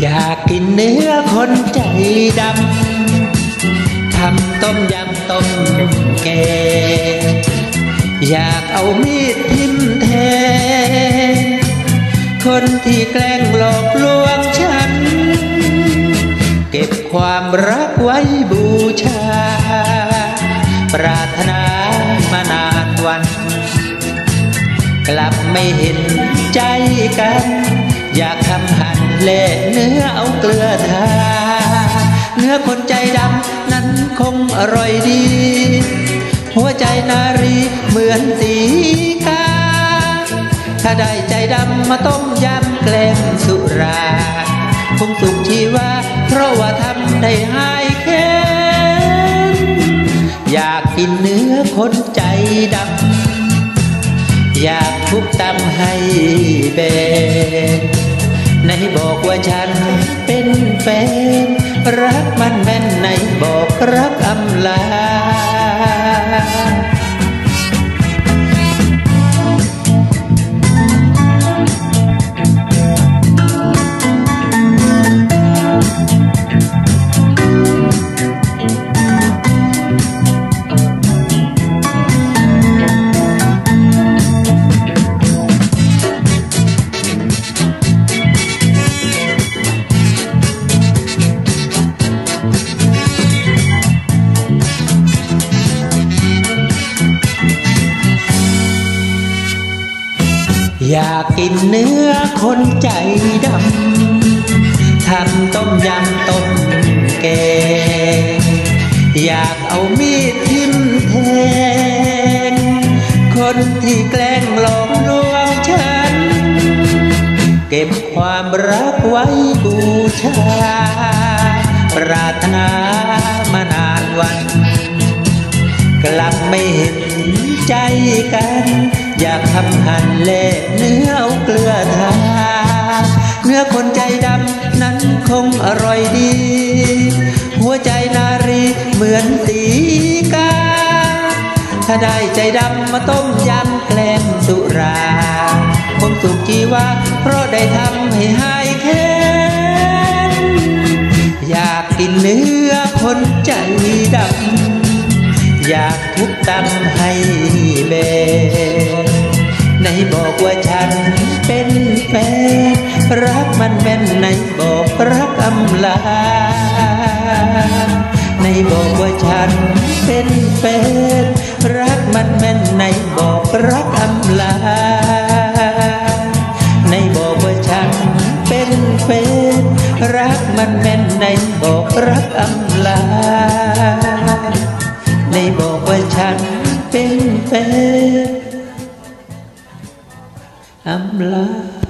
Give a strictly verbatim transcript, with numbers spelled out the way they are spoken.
อยากกินเนื้อคนใจดำทำต้มยำต้มแกงอยากเอามีดทิ่มแทงคนที่แกล้งหลอกลวงฉันเก็บความรักไว้บูชาปรารถนามานานวันกลับไม่เห็นใจกันอยากทำหั่นเละเนื้อเอาเกลือทาเนื้อคนใจดำนั้นคงอร่อยดีหัวใจนารีเหมือนสีกาถ้าได้ใจดำมาต้มยำแกล้มสุราคงสุขชีวาเพราะว่าทำได้หายแค้นอยากกินเนื้อคนใจดำอยากทุบตำให้เบนไหนบอกว่าฉันเป็นแฟนรักมันแม่นไหนบอกรักอำลาอยากกินเนื้อคนใจดำทำต้มยำต้มแกงอยากเอามีดทิ่มแทงคนที่แกล้งหลอกลวงฉันเก็บความรักไว้บูชาปรารถนามานานวันกลับไม่เห็นใจกันอยากทำหั่นเละเนื้อเอาเกลือทาเนื้อคนใจดำนั้นคงอร่อยดีหัวใจนารีเหมือนสีกาถ้าได้ใจดำมาต้มยำแกล้มสุราคงสุขชีวาเพราะได้ทำให้หายแค้นอยากกินเนื้อคนใจดำอยากทุบตำให้เบนไหนบอกว่าฉันเป็นแฟนรักมันแม่นไหนบอกรักอำลาไหนบอกว่าฉันเป็นแฟนรักมันแม่นไหนบอกรักอำลาไหนบอกว่าฉันเป็นแฟนรักมันแม่นไหนบอกรักอำลาในบอกว่าฉันเป็นแฟนอำลา